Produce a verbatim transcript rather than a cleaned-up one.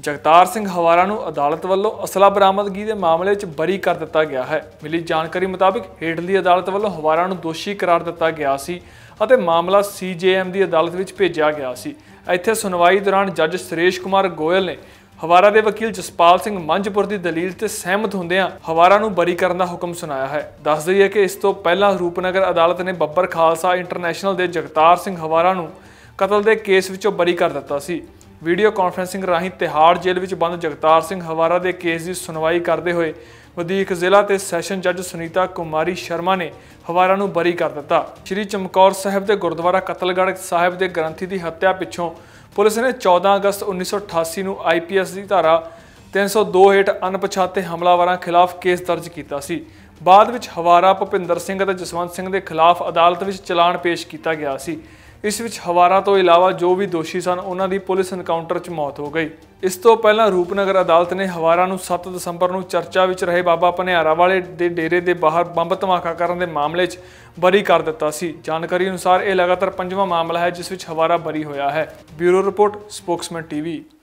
जगतार सिंह हवारा नूं अदालत वल्लों असला बरामदगी के मामले च बरी कर दिता गया है। मिली जानकारी मुताबिक हेठली अदालत वल्लों हवारा नूं दोषी करार दिता गया सी ਅਤੇ मामला सी जे एम की अदालत में भेजा गया सी। इत्थे सुनवाई दौरान जज सुरेश कुमार गोयल ने हवारा के वकील जसपाल सिंह मंझपुर की दलील से सहमत होंदियां हवारा नूं बरी करने का हुक्म सुनाया है। दस दईए कि इस तो पहला रूपनगर अदालत ने बब्बर खालसा इंटरनेशनल के जगतार सिंह हवारा नूं कतल के केस विचों बरी कर दिता सी। वीडियो कॉन्फ्रेंसिंग राही तिहाड़ जेल में बंद जगतार सिंह हवारा के केस की सुनवाई करते हुए वधीक जिला ते सैशन जज सुनीता कुमारी शर्मा ने हवारा नूं बरी कर दिता। श्री चमकौर साहिब के गुरुद्वारा कतलगढ़ साहिब के ग्रंथी की हत्या पिछों पुलिस ने चौदह अगस्त उन्नीस सौ अठासी नूं आई पी एस की धारा तीन सौ दो हेठ अणपछाते हमलावरों खिलाफ केस दर्ज किया सी। बाद विच हवारा भुपिंदर सिंह और जसवंत सिंह के खिलाफ अदालत में चलान पेश किया गया सी। इस विच हवारा तो इलावा जो भी दोषी सन उन्हां दी पुलिस एनकाउंटर च मौत हो गई। इस तो पहला रूपनगर अदालत ने हवारा नूं सत्त दसंबर नूं चर्चा विच रहे बाबा भनियारा वाले दे डेरे दे बाहर बंब धमाका करन दे मामले च बरी कर दिता सी। जानकारी अनुसार यह लगातार पंजवां मामला है जिस विच हवारा बरी होया है। Bureau report, Spokesman TV.